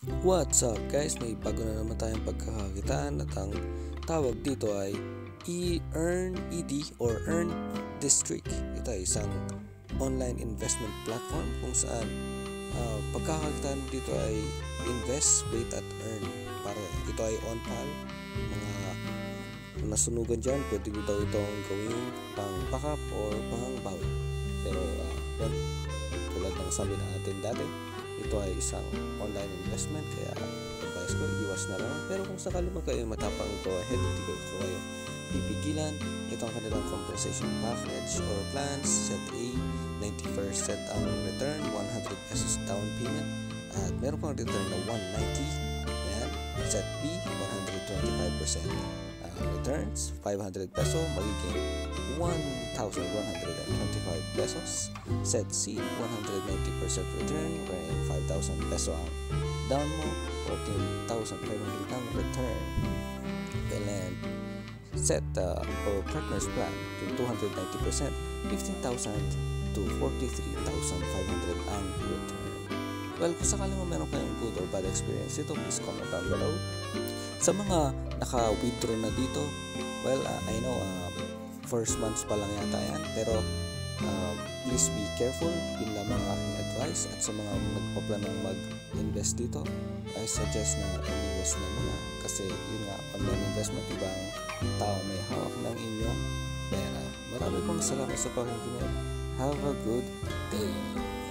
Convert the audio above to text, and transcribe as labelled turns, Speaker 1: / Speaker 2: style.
Speaker 1: What's up guys? May bago na naman tayong pagkakakitaan at ang tawag dito ay earn ED or Earn District. Ito ay isang online investment platform kung saan pagkakakitaan dito ay invest, wait at earn. Para ito ay on pal. Mga nasunugan dyan, pwede nyo daw itong gawing pang backup or pang bawal. Pero tulad ng sabi natin dati, ito ay isang online investment, kaya advice ko, iwas na lang. Pero kung sakali man kayo matapang, go ahead, hindi ko kayo pipigilan. Ito ang kanilang compensation package or plans. Set A, 90% set ang return, 100 pesos down payment, at meron pang return na 190. Yan. Set B, 125% returns, 500 peso, magiging 1,125 pesos. Set C, 190% return, wherein 5,000 peso ang down mo, 14,500 ang return. And then set or partners plan to 290%, 15,000 to 43,500 ang return. Well, kung sakali mo meron kayong good or bad experience dito, please comment down below. Sa mga naka-withdraw na dito, well, I know first months pa lang yata yan, pero please be careful. Yun lamang ang aking advice. At sa mga nagpaplanong mag-invest dito, I suggest na iniwas na muna, kasi yun nga, online investment, ibang tao may hawak ng inyong pera. Marami pong salamat sa pakikinig. Have a good day.